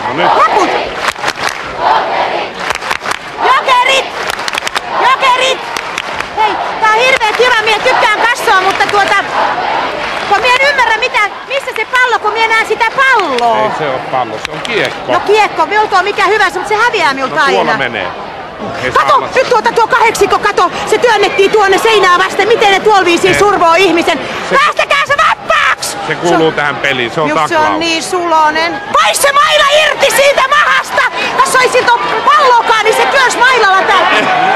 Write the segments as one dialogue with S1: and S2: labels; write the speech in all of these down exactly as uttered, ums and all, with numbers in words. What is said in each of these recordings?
S1: No nyt.
S2: Laput! Jokerit! Jokerit! Hei, tää on hirveet hyvä, mie tykkään kassoa, mutta tuota... Kun mie en ymmärrä mitä, missä se pallo, kun mie näen sitä palloa.
S1: Ei se oo pallo, se on kiekko.
S2: No kiekko, minulta on mikä hyvä, mutta se häviää minulta
S1: No
S2: aina.
S1: tuolla menee. Ei
S2: Kato,
S1: saa
S2: nyt tuota tuo kahdeksikko, kato, se työnnettiin tuonne seinää vasten. Miten ne tuolla viisiin survoo ihmisen?
S1: Se-
S2: Päästäkää se vappaaksi!
S1: Se kuuluu tähän peliin, se on
S2: Just se
S1: taklaus.
S2: on niin sulonen. Vais se maila irti siitä mahasta! Tässä ei siltä palloakaan, niin se työs mailalla täältä.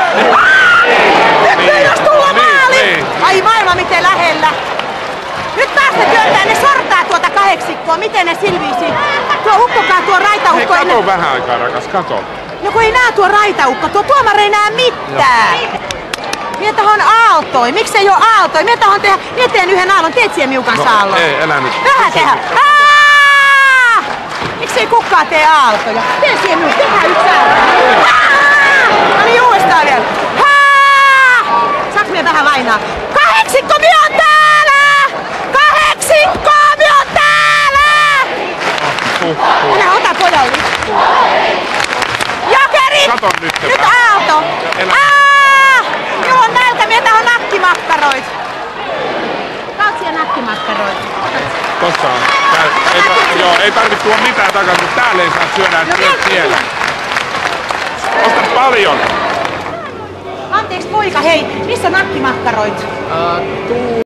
S2: Nyt ei jos tulla
S1: Niin,
S2: maali!
S1: niin.
S2: Ai maailma miten lähellä. Nyt taas ne työntää, ne sortaa tuota kahdeksikkoa. Miten ne silviisi? Tuo ukkokaa tuo
S1: Hei,
S2: raitaukko.
S1: kato vähän aikaa, rakas, kato.
S2: No kun ei nää tuo raitaukko, tuo tuomari ei näe mitään. Mie tahon aaltoi. Miksi ei oo aaltoi? Mie tahon tehdä, mie teen yhden aallon. Teet siihen miukan
S1: No,
S2: saallon?
S1: ei, älä nyt.
S2: Vähän tehdä. Aa! Miksi ei kukaan tee aaltoja? Tee siihen miukan. Tehdään yksi aalto. Aa! No niin uudestaan vielä. Aa! Saaks mie vähän lainaa? Kahdeksikko mie on täällä! Kahdeksikko mie on täällä!
S1: Huh, huh.
S2: Älä ota pojan lippuun. Jokerit!
S1: Kato nyt se
S2: Nyt
S1: vähän.
S2: aalto!
S1: Elä.
S2: Aa! Minulla on nälkä, mie tahon nakkimakkaroit. Kautsia nakkimakkaroit.
S1: Tossa on. Tää, ei, ta, joo, ei tarvitse tuoda mitään takaisin, mutta täällä ei saa syödä, että
S2: No
S1: syöt
S2: vielä
S1: siellä. Osta paljon.
S2: Anteeksi poika, hei, missä nakkimakkaroit?
S3: Uh, tuu